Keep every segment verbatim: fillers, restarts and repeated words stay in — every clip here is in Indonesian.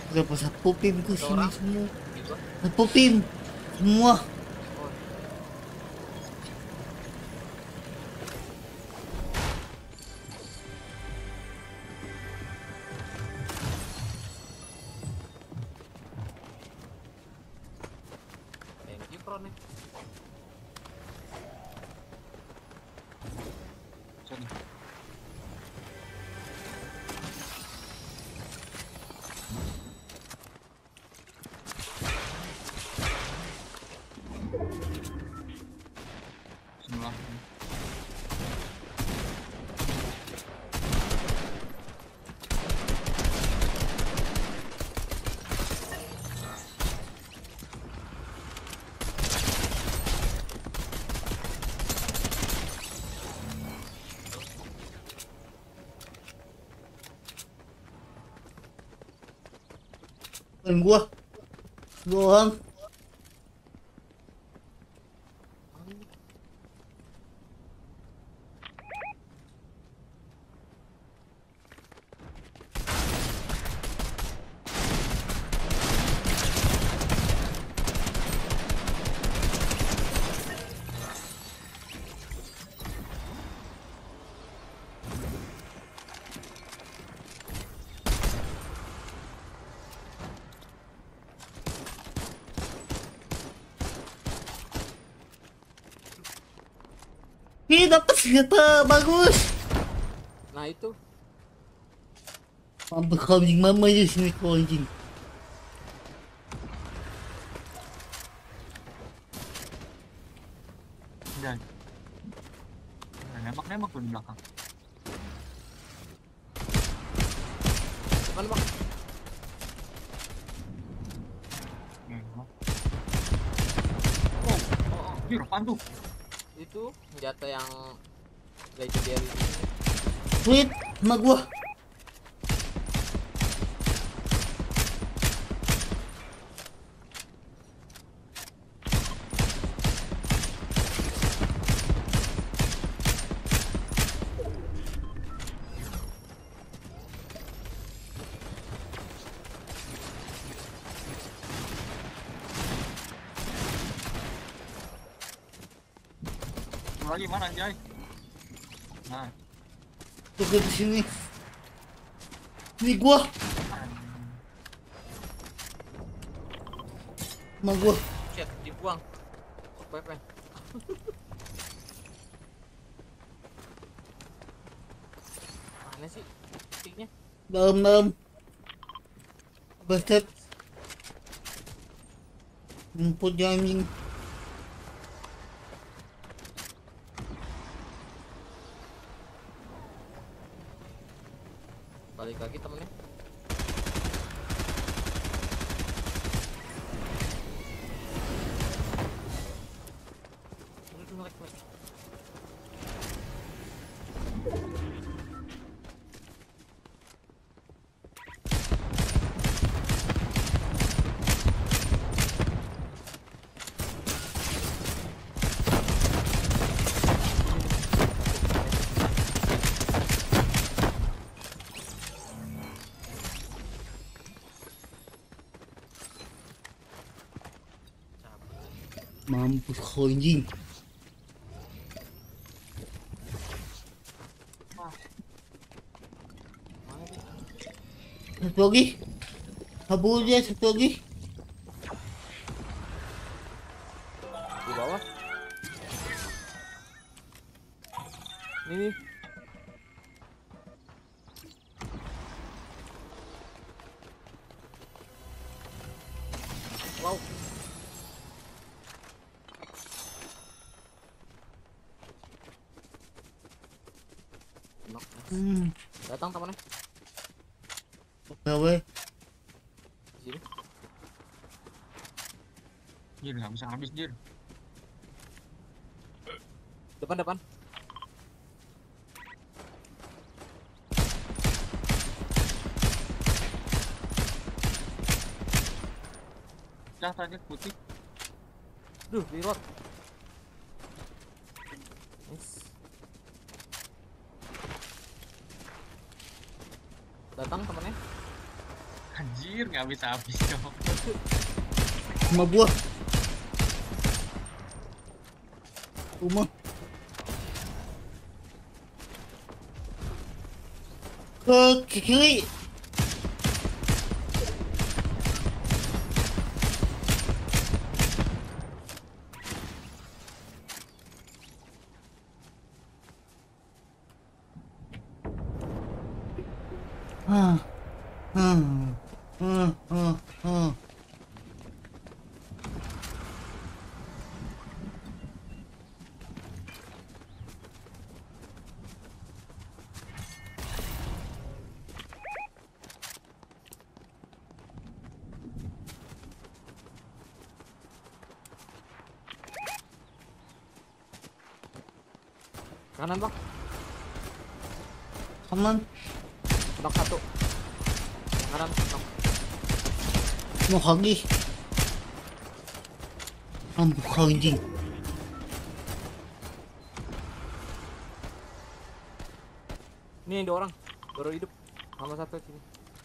Berapa satu tim ke Ada sini orang semua. di gua. Satu tim semua. Oh, thank you pro nih. Sini. Sebelah. Dan gua dua orang. Ih, dapat senjata bagus. Nah itu Mampus kau anjing, mama aja sini kau anjing. Dan. Nembak-nembak tuh di belakang. mana bang? Nembak. Oh, oh, oh. Anjir, apaan tuh? Itu senjata yang legendary ini. Sweet sama gua. Satu lagi mana anjay? Nah, Tuh di sini. Ini gua sama gua. Shit, dibuang. Weapon. Mana sih sticknya? Dalam-dalam. Bastet. Rumput anjing. Balik lagi temennya. Aduh, ngelek, ngelek. Mampus kau anjing. Mana sih? Satu lagi. Kabur dia satu lagi. Di bawah. Ini nih. Wow. Knock. Hmm. Datang temennya. Oke weh. Di sini. Jir, nggak bisa habis Jir. Depan depan. Dah tadi putih. Duh, reload. Nice. Datang temennya. Anjir, nggak bisa habis cok. Rumah gua. Rumah. Ke kiri. Ah. Hmm. Hmm. Hmm. Hmm. Kanan bang. Kanan. Knock satu. Kanan. Knock. Mau lagi. Ampun anjing. Ini dua orang baru hidup. Sama satu sini.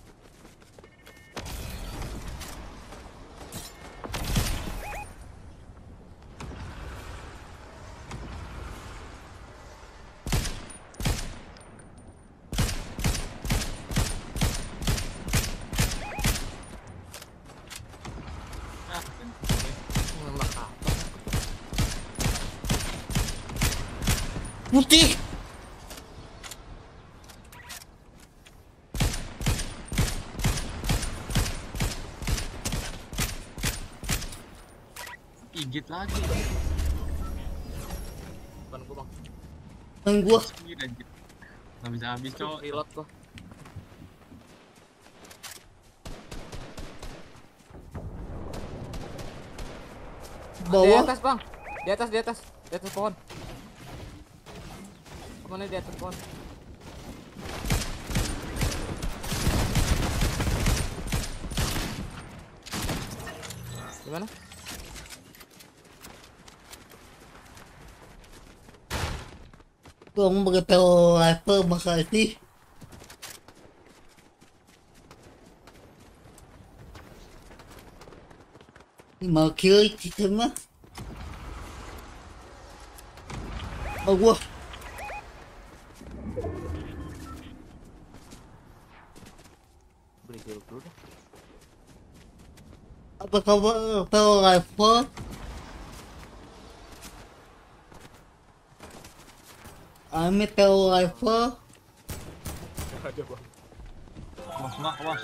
Ah, Nembak apa? Putih. gigit lagi. Bukan gua bang. Kan gua. Speed anjir. Nggak bisa habis cok. Reload gua. Di Bawah. atas bang. Di atas di atas di atas pohon. Mana di atas pohon? Gimana? Gua mau pakai pistol rifle makasih. Lima kill kita mah. Oh gua. Beli jeruk dulu deh. Apa kabar pistol rifle? Ambil pistol rifle. Ada bang. Awas mak, awas.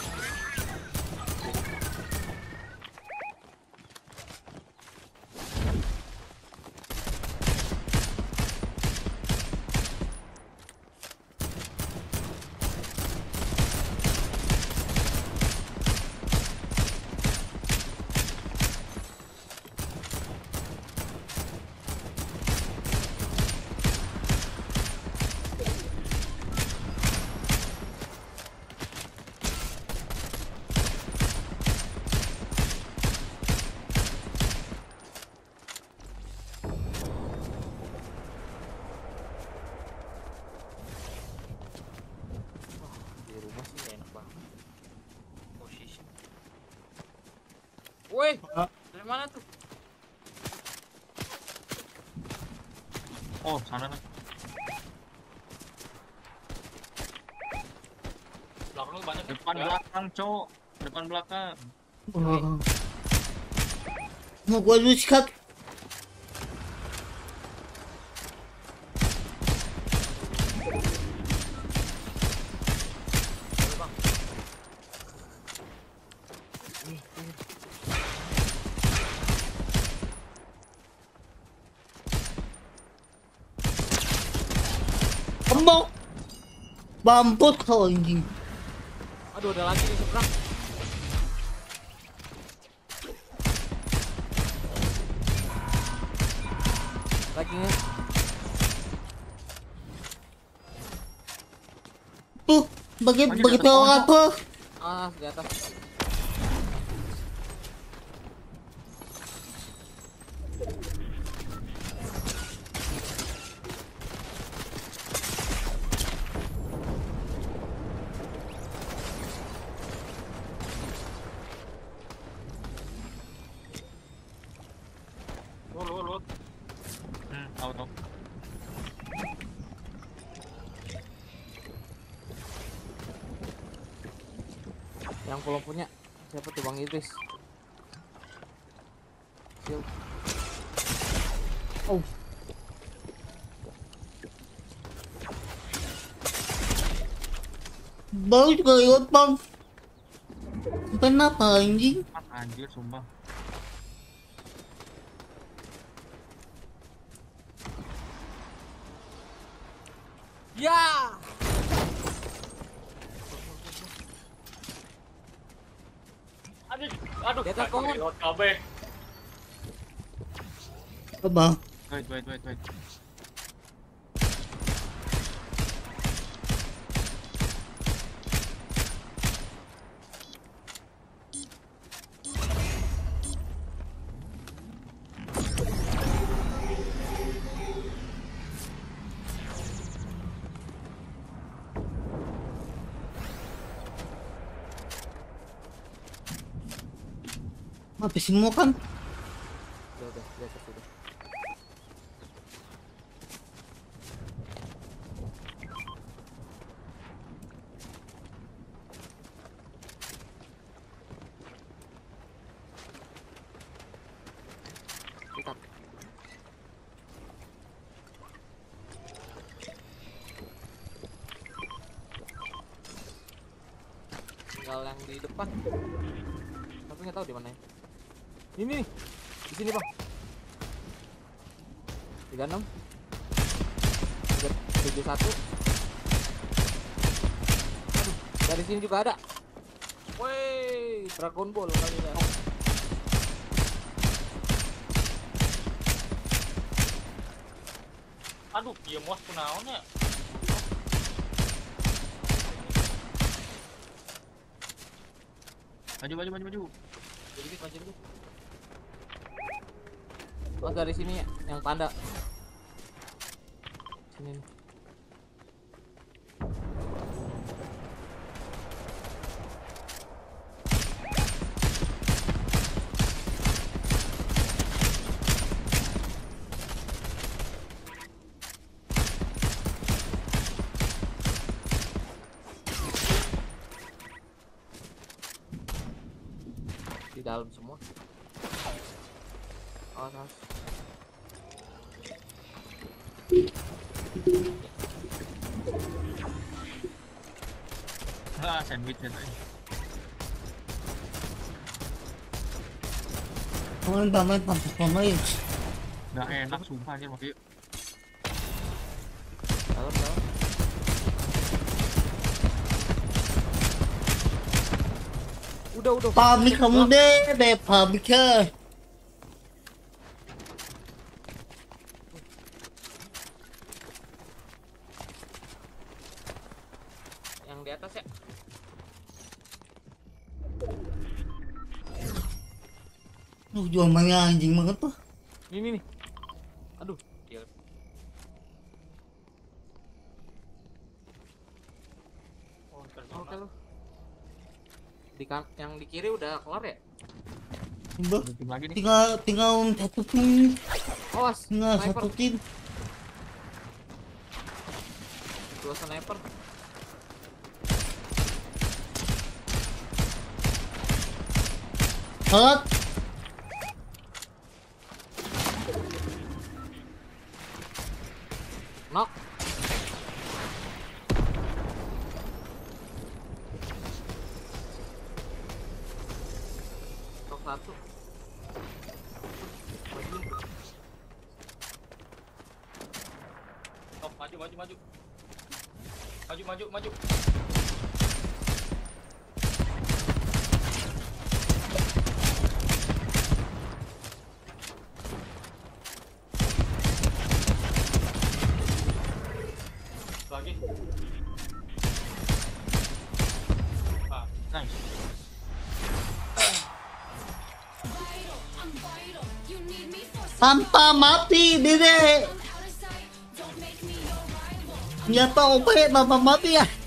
Di rumah sih gak enak banget. Posisi. Woi, dari mana tuh? Oh, sana nih. Belakang lu banyak. Depan belakang cok. Depan belakang. Oh. Mau gua dulu sikat. Kembang. Mampus kau anjing. Aduh, ada lagi nih seberang. Lagi nih. Tuh, bagi Lagi bagi di atas pistol pohon, rifle. Ah, di atas. Yang belum punya siapa tuh, Bang Idris? Sil. Oh. Baru juga lewat bang. Kenapa anjing? Ah, anjir sumpah. Ya. Aduh, aduh, Dia tak kohon. lewat K B. Apa? Wait, wait, wait, wait. Habis semua kan? Ya udah, di atas udah. Kita. Tinggal yang di depan. Tapi nggak tahu di mana ya. Ini nih, di sini bang. tiga enam tujuh satu. Aduh, dari sini juga ada. Woi, Dragon Ball kali ya. Aduh, dia muas kunaonnya. Maju, maju, maju, maju. Jadi kita maju dulu. Oh, dari sini ya, yang panda. Sini nih. Di dalam semua. Oh, awas. Ah, sandwichnya tadi. Kamu tambahin pantas pemain. Nggak enak sumpah aja makanya. Dalam, dalam. Udah, udah. Pamit kamu deh, deh pamit ke. Yang di atas ya. Lu jual mainnya anjing banget tuh. Ini nih. Aduh, dia. Oh, Oke terjemah. lu. Di kan yang di kiri udah kelar ya? Timbal. Ada tim lagi nih. Tinggal tinggal satu tim. Awas, Tinggal sniper. satu tim. Dua sniper. Salat. Knock. Knock satu. Maju. Oh, maju, maju, maju. Maju, maju, maju. Lagi. Ah, Nice. Tanpa mati, Dede. Nyata O P tanpa mati ya.